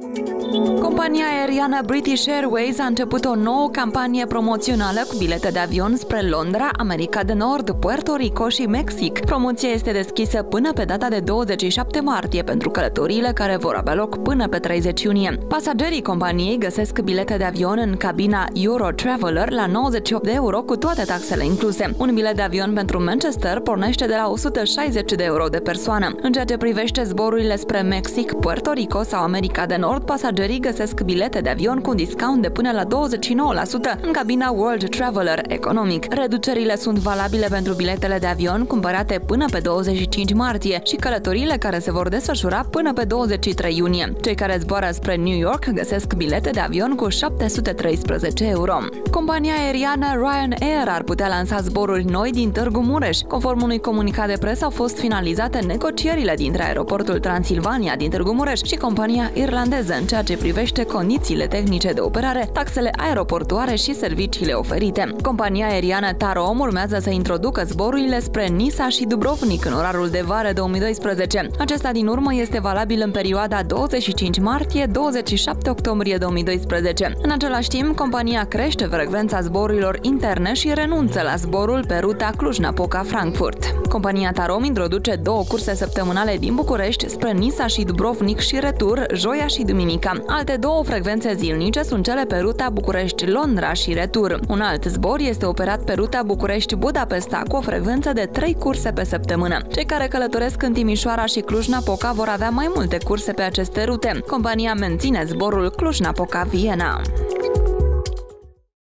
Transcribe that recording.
Compania aeriană British Airways a început o nouă campanie promoțională cu bilete de avion spre Londra, America de Nord, Puerto Rico și Mexic. Promoția este deschisă până pe data de 27 martie pentru călătoriile care vor avea loc până pe 30 iunie. Pasagerii companiei găsesc bilete de avion în cabina Euro Traveller la 98 de euro cu toate taxele incluse. Un bilet de avion pentru Manchester pornește de la 160 de euro de persoană. În ceea ce privește zborurile spre Mexic, Puerto Rico sau America de Nord, pasagerii găsesc bilete de avion cu un discount de până la 29% în cabina World Traveller Economic. Reducerile sunt valabile pentru biletele de avion cumpărate până pe 25 martie și călătoriile care se vor desfășura până pe 23 iunie. Cei care zboară spre New York găsesc bilete de avion cu 713 euro. Compania aeriană Ryanair ar putea lansa zboruri noi din Târgu Mureș. Conform unui comunicat de presă, au fost finalizate negocierile dintre aeroportul Transilvania din Târgu Mureș și compania irlandeză în ceea ce privește condițiile tehnice de operare, taxele aeroportuare și serviciile oferite. Compania aeriană Tarom urmează să introducă zborurile spre Nisa și Dubrovnik în orarul de vară 2012. Acesta din urmă este valabil în perioada 25 martie-27 octombrie 2012. În același timp, compania crește frecvența zborurilor interne și renunță la zborul pe ruta Cluj-Napoca-Frankfurt. Compania Tarom introduce două curse săptămânale din București spre Nisa și Dubrovnik și retur, joia și duminica. Alte două frecvențe zilnice sunt cele pe ruta București-Londra și retur. Un alt zbor este operat pe ruta București-Budapesta cu o frecvență de 3 curse pe săptămână. Cei care călătoresc în Timișoara și Cluj-Napoca vor avea mai multe curse pe aceste rute. Compania menține zborul Cluj-Napoca-Viena.